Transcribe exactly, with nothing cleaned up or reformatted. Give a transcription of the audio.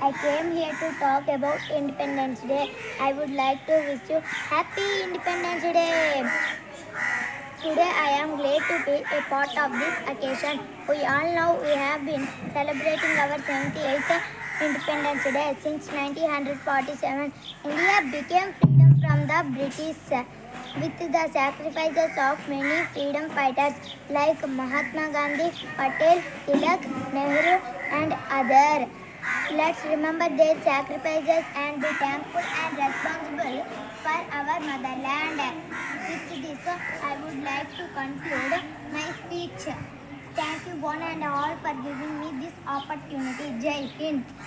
I came here to talk about Independence Day. I would like to wish you Happy Independence Day. Today I am glad to be a part of this occasion. We all know we have been celebrating our seventy-eighth Independence Day since nineteen forty-seven. India became freedom from the British with the sacrifices of many freedom fighters like Mahatma Gandhi, Patel, Tilak, Nehru and others. Let's remember their sacrifices and be thankful and responsible for our motherland. With this, I would like to conclude my speech. Thank you one and all for giving me this opportunity. Jai Hind.